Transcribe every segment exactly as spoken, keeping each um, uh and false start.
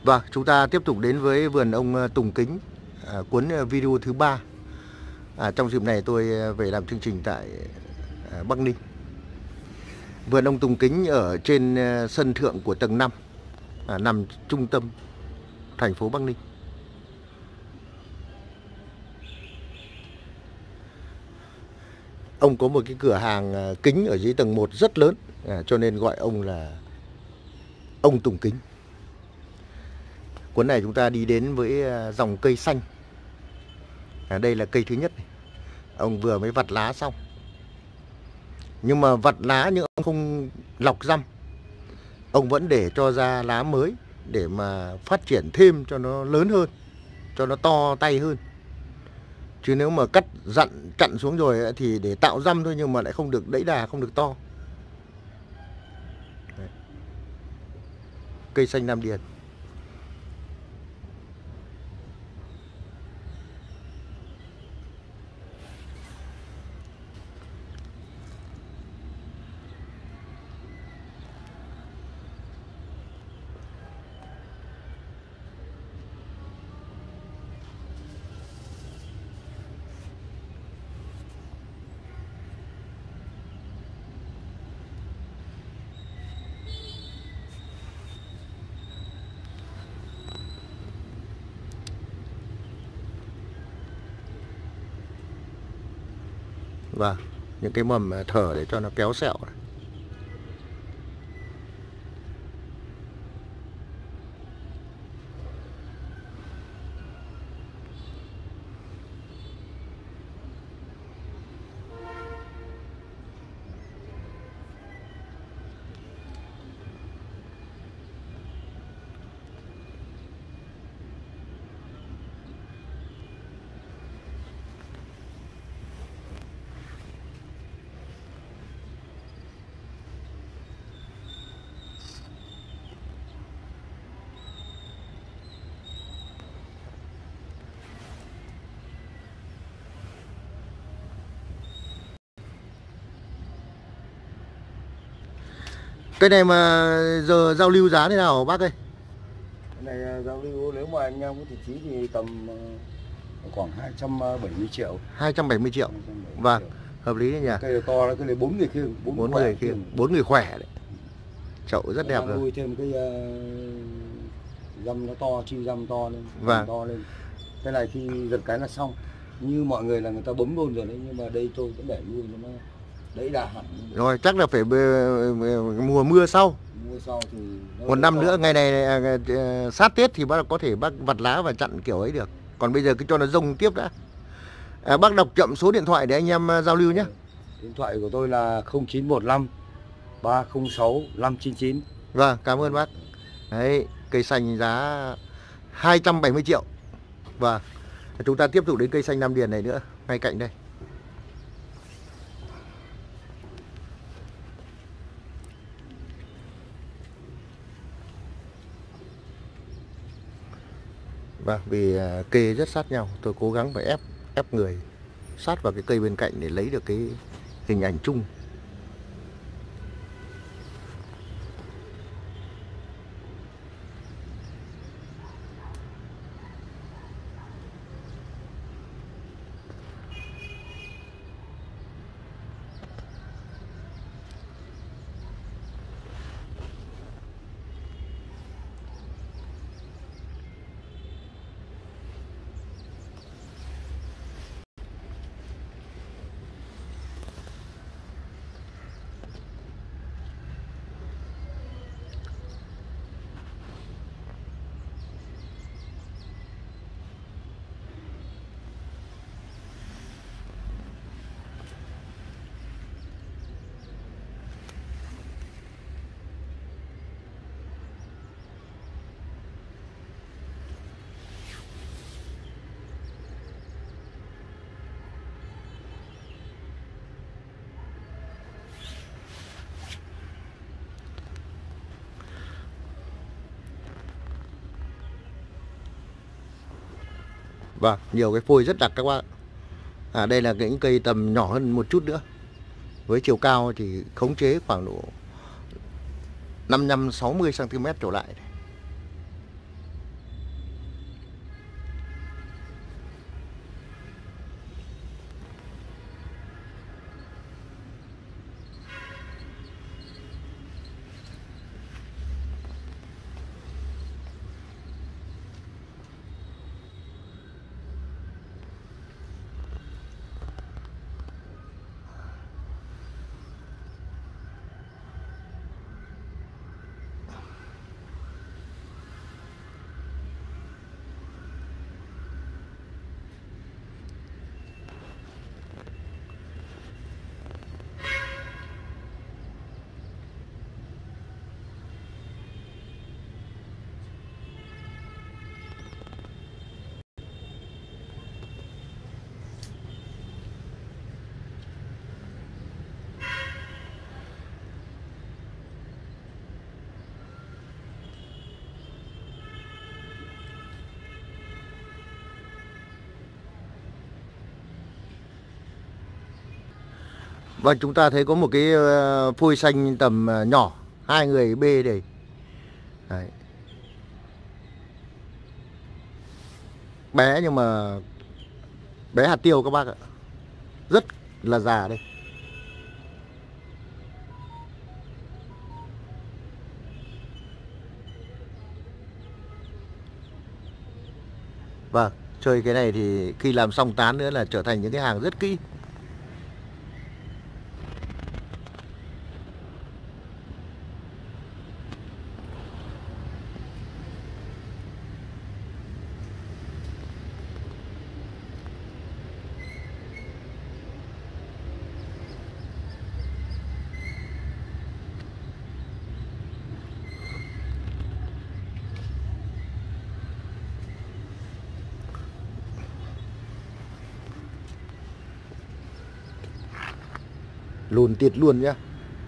Vâng, chúng ta tiếp tục đến với vườn ông Tùng Kính, à, cuốn video thứ ba. À, trong dịp này tôi về làm chương trình tại à, Bắc Ninh. Vườn ông Tùng Kính ở trên sân thượng của tầng năm, à, nằm trung tâm thành phố Bắc Ninh. Ông có một cái cửa hàng kính ở dưới tầng một rất lớn, à, cho nên gọi ông là ông Tùng Kính. Cuốn này chúng ta đi đến với dòng cây xanh. À, đây là cây thứ nhất này. Ông vừa mới vặt lá xong. Nhưng mà vặt lá nhưng ông không lọc răm. Ông vẫn để cho ra lá mới để mà phát triển thêm cho nó lớn hơn, cho nó to tay hơn. Chứ nếu mà cắt dặn chặn xuống rồi thì để tạo răm thôi, nhưng mà lại không được đẫy đà, không được to. Đấy. Cây xanh Nam Điền. Và những cái mầm thở để cho nó kéo sẹo này. Cái này mà giờ giao lưu giá thế nào bác ơi? Cái này giao lưu nếu mà anh em có thiệt chí thì tầm khoảng hai trăm bảy mươi triệu. hai trăm bảy mươi triệu. Vâng, triệu. Hợp lý đấy nhỉ. Cây to đó, cái này bốn người kia, bốn người kia, bốn người khỏe đấy. Chậu rất đẹp rồi. Nuôi thêm cái uh, răm nó to, chi răm to lên, vâng. to lên. Cái này khi giật cái là xong. Như mọi người là người ta bấm luôn rồi đấy, nhưng mà đây tôi vẫn để nuôi cho nó đấy đà hẳn. Rồi chắc là phải mùa mưa sau. Mùa sau thì một năm to. Nữa ngày này sát Tết thì bác có thể bác vặt lá và chặn kiểu ấy được. Còn bây giờ cứ cho nó rông tiếp đã. À, bác đọc chậm số điện thoại để anh em giao lưu nhé. Điện thoại của tôi là không chín một năm ba không sáu năm chín chín. Vâng, cảm ơn bác. Đấy, cây xanh giá hai trăm bảy mươi triệu. Và chúng ta tiếp tục đến cây xanh Nam Điền này nữa, ngay cạnh đây. Vâng, vì kê rất sát nhau, tôi cố gắng phải ép ép người sát vào cái cây bên cạnh để lấy được cái hình ảnh chung. Vâng, nhiều cái phôi rất đặc các bạn. À, đây là những cây tầm nhỏ hơn một chút nữa. Với chiều cao thì khống chế khoảng độ năm mươi lăm sáu mươi xăng ti mét trở lại. Vâng, chúng ta thấy có một cái ờ, phôi xanh tầm ờ, nhỏ, hai người bê đây. Đấy. Bé nhưng mà bé hạt tiêu các bác ạ. Rất là già đây. Vâng, chơi cái này thì khi làm xong tán nữa là trở thành những cái hàng rất kỹ. Lùn tiệt luôn nhá.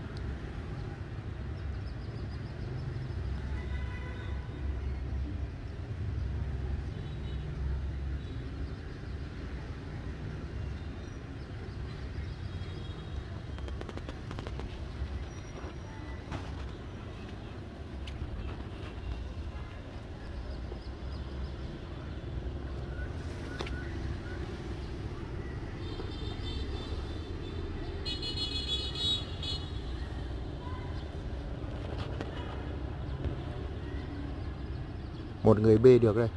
Một người bê được đây.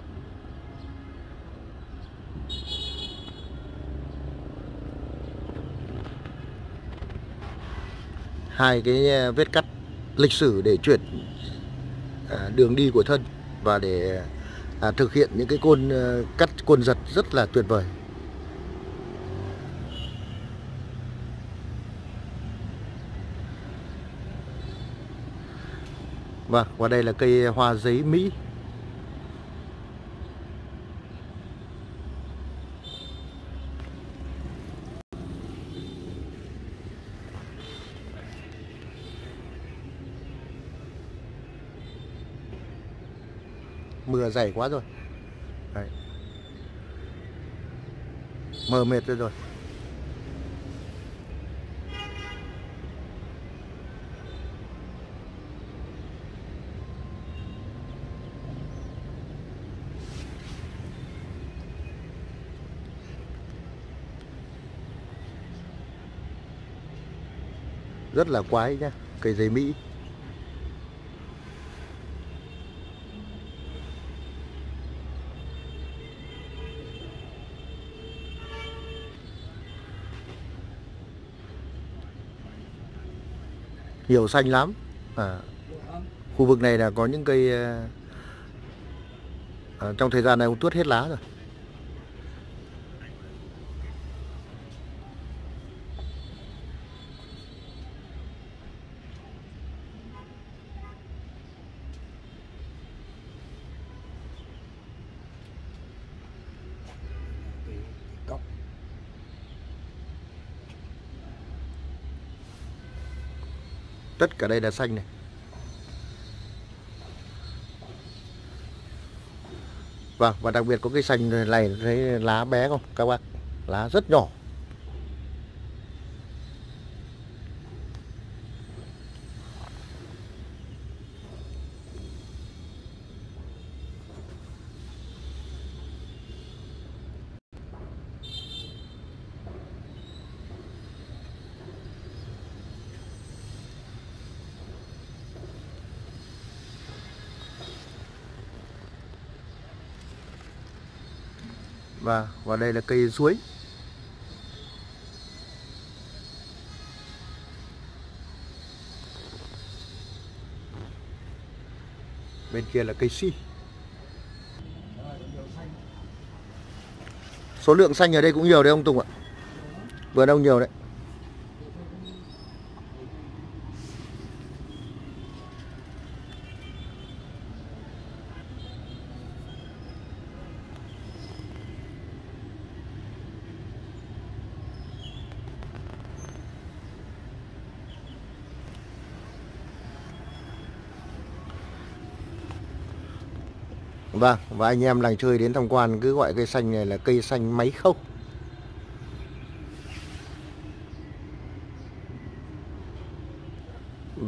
Hai cái vết cắt lịch sử để chuyển à, đường đi của thân và để à, thực hiện những cái côn à, cắt côn giật rất là tuyệt vời. Vâng, và đây là cây hoa giấy Mỹ. Mưa dày quá rồi. Đấy. Mờ mệt rồi rồi. Rất là quái nhá, cây giấy Mỹ. Nhiều xanh lắm. À, khu vực này là có những cây à, trong thời gian này cũng tuốt hết lá rồi. Tất cả đây là xanh này. Vâng, và đặc biệt có cây xanh này thấy lá bé không các bác? Lá rất nhỏ. Và và đây là cây suối. Bên kia là cây si. Số lượng xanh ở đây cũng nhiều đấy ông Tùng ạ. Vườn ông nhiều đấy. Vâng, và anh em làng chơi đến tham quan cứ gọi cây xanh này là cây xanh máy khâu.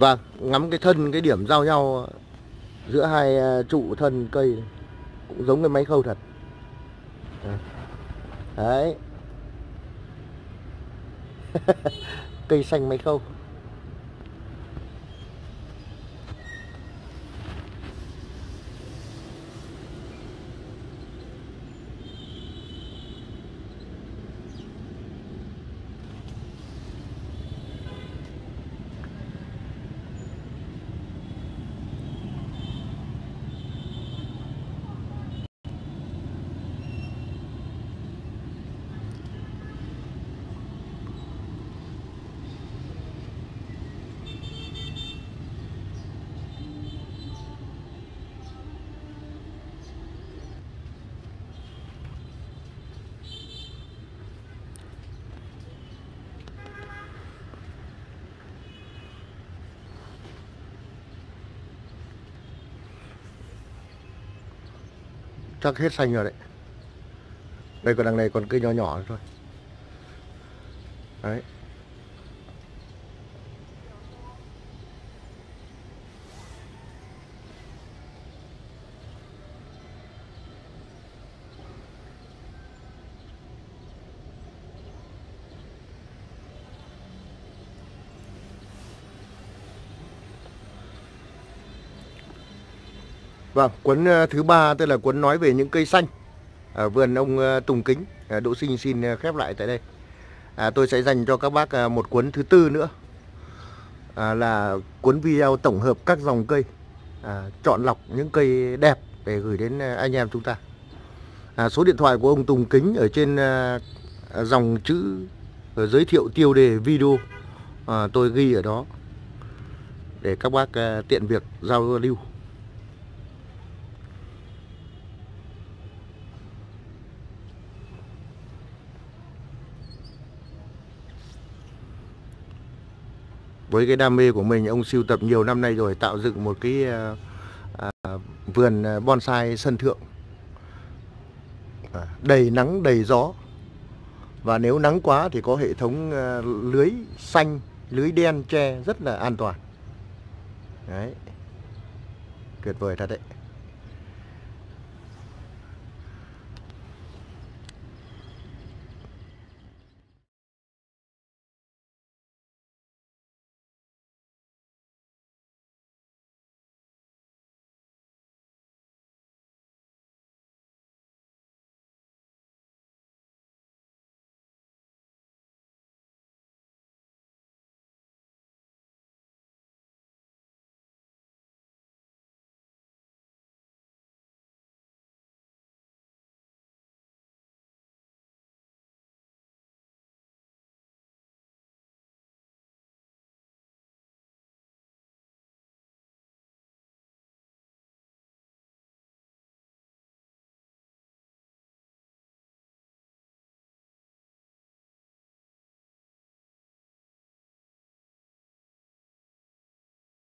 Vâng, ngắm cái thân, cái điểm giao nhau giữa hai trụ thân cây này, cũng giống cái máy khâu thật. Đấy. Cây xanh máy khâu. Chắc hết xanh rồi đấy. Đây còn đằng này còn cây nhỏ nhỏ thôi. Đấy. Vâng, cuốn thứ ba tức là cuốn nói về những cây xanh ở vườn ông Tùng Kính. Đỗ Sinh xin khép lại tại đây. À, tôi sẽ dành cho các bác một cuốn thứ tư nữa, à, là cuốn video tổng hợp các dòng cây, à, chọn lọc những cây đẹp để gửi đến anh em chúng ta. À, số điện thoại của ông Tùng Kính ở trên à, dòng chữ giới thiệu tiêu đề video, à, tôi ghi ở đó để các bác à, tiện việc giao lưu. Với cái đam mê của mình, ông sưu tập nhiều năm nay rồi, tạo dựng một cái à, à, vườn bonsai sân thượng, à, đầy nắng đầy gió. Và nếu nắng quá thì có hệ thống à, lưới xanh, lưới đen che rất là an toàn. Đấy, tuyệt vời thật đấy.